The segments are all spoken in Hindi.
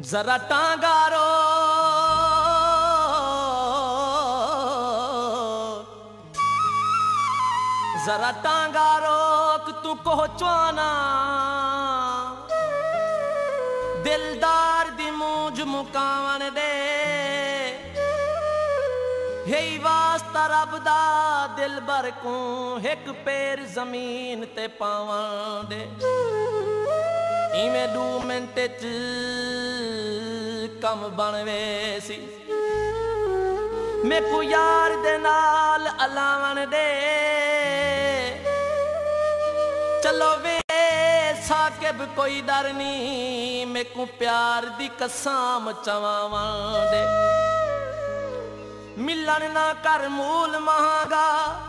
जरा टांगारो जरा टांगारो कि तू पहुंचवाना दिलदार दी मूंज मुकावन दे हे वास्ता रब दा दिल भर को एक पैर जमीन ते पावन दे इवें 2 मिनट च कम बनवे सी मैं को यार दे नाल अलावन दे चलो वे साकिब कोई डर नहीं मैं को प्यार दी कसम चवावन दे मिलन ना कर मूल महागा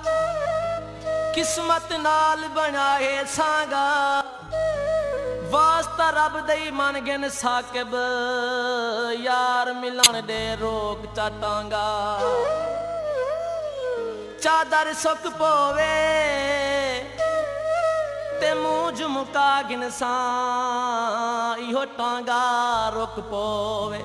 किस्मत नाल बनाए सांगा वास्ता रब दई मन गिन साकिब यार मिलन दे रोक चाटांगा चादर सुक पोवे ते मूंज मुका गिन सा इहो टांगा रुक पोवे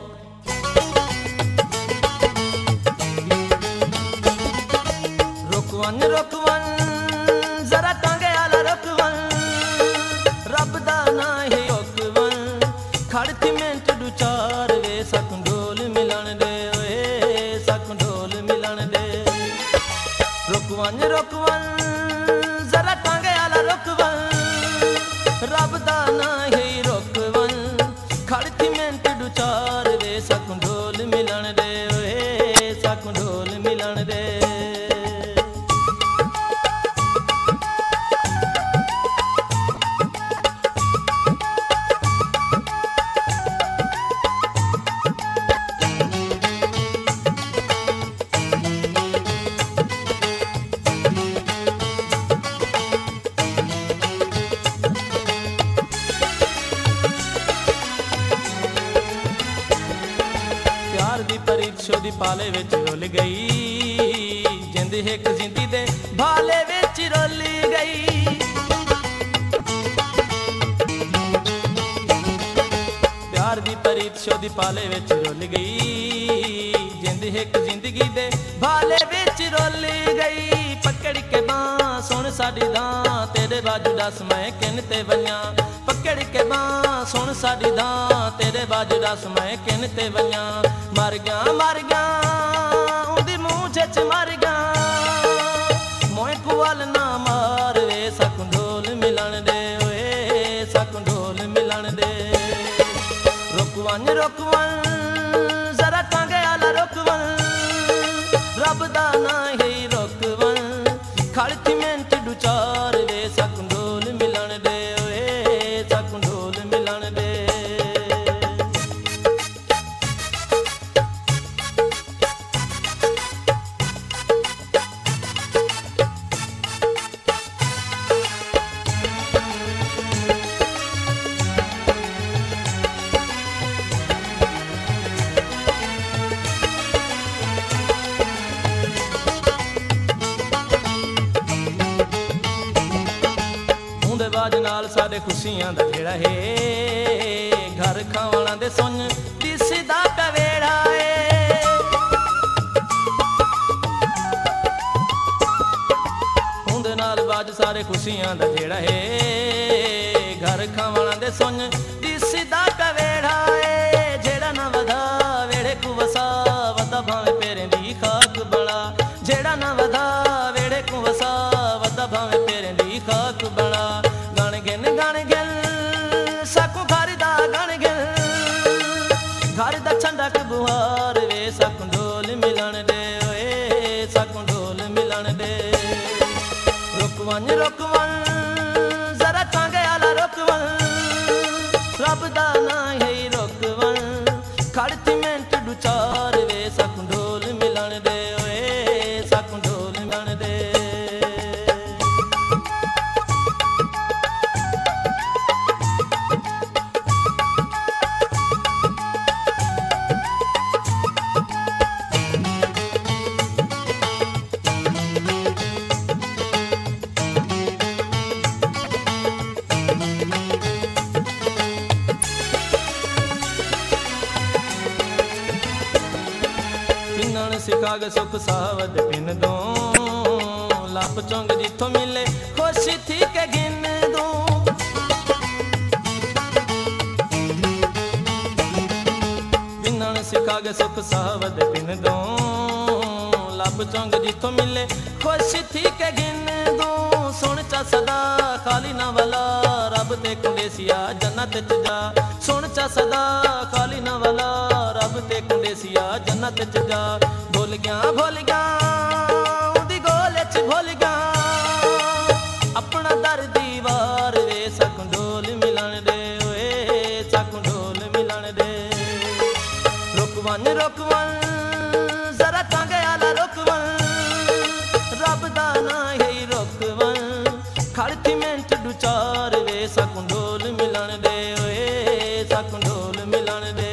रुकवन जरा टांगे आला रुकवन रब दा ना है रुकवन खड़ती मिनट दू चार वे सकूं ढोल मिलन दे ओए सकूं ढोल मिलन दे रुकवन जरा टांगे आला रुकवन रब दा ना है रुकवन खड़ती मिनट दू चार वे सकूं ढोल मिलन दे ओए सकूं ढोल मिलन दे दी पाले विच रुल गई जिंद एक जिंदी दे भाले विच रुल गई प्यार दी परीत शोदी पाले विच रुल गई जिंद एक जिंदगी दे भाले विच रुल गई पकड़ के बां सुन साडी दां तेरे बाजू दस मैं किन ते वन्या पकड़ के बां सुन साडी दां तेरे बाजू दस मैं किन ते वन्या मर गया उदी मूंछ च मर गया मोए कुवल ना मार वे सकूं ढोल मिलन दे ओए सकूं ढोल मिलन दे रुकवन जरा टांगे आला रुकवन रब दा ना है रुकवन खड़ती मिनट दू चार वे सकूं ढोल मिलन दे ओए सकूं ढोल मिलन दे बाज नाल साडे खुशियां दा घेड़ा है घर खावणा दे सुन दिसदा कवेड़ा है उंदे नाल बाज सारे खुशियां दा घेड़ा है घर खावणा दे सुन दिसदा कवेड़ा है जेड़ा ना वधा वेड़े को वसा वदा भावे पेरें दी खाक बड़ा जेड़ा ना वधा वेड़े को वसा वदा भावे पेरें दी खाक बड़ा गण गिन सकूं घर दा गण गिन घर दा छंडक बुहार वे सकूं ढोल मिलन दे ओए सकूं ढोल मिलन दे रुकवन जरा टांगे आला रुकवन रब दा ना है रुकवन खड़ती मिनट दू चार वे सकूं ढोल मिलन दे ओए सकूं ढोल मिलन दे सिकाग सुख सावद पिन दूं लप चौंग जिथों मिले खुशी थी के गिन दूं पिनण सिकाग सुख सावद पिन दूं लप चौंग जिथों मिले खुशी थी के गिन दूं सुन चा सदा खाली ना वाला रब ते कुंडेसिया जन्नत च जा सुन चा सदा खाली ना वाला रब ते कुंडेसिया जन्नत च जा भुल गया उदी गोले च भुल गया अपना दर दीवार वे सकूं ढोल मिलन दे ओए सकूं ढोल मिलन दे रुकवन जरा टांगे आला रुकवन रब दा ना है रुकवन खड़ती मिनट दू चार वे सकूं ढोल मिलन दे ओए सकूं ढोल मिलन दे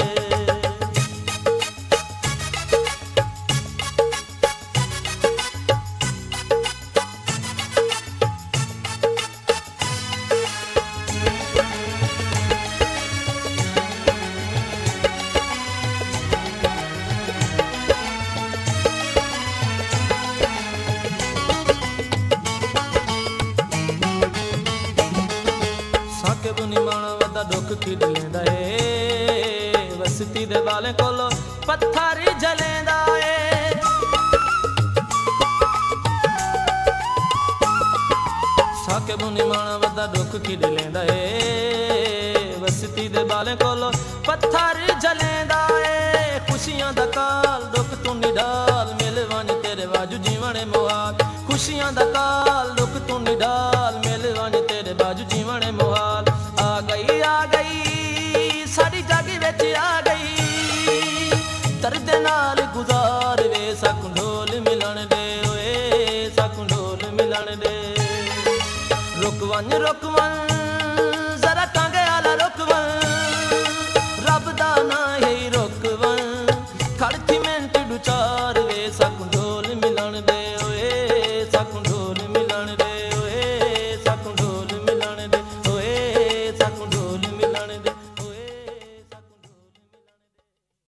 साके बुनी माना वदा दुख खिड़ लेंदा ए वसती दे वाले कोलो पत्थर जलेंदा ए साके बुनी माना वदा दुख खिड़ लेंदा ए वसती दे वाले कोलो पत्थर जलेंदा ए खुशियां दा काल दुख तू निडाल मिलवानी तेरे बाजू जीवने मुहाल खुशियां दा काल दुख तू निडाल मिलवानी तेरे बाजू जीवने मुहाल आ गई साड़ी जागी विच आ गई दर्द नाल गुजार वे सकूं ढोल मिलन दे ओए सकूं ढोल मिलन दे रुकवन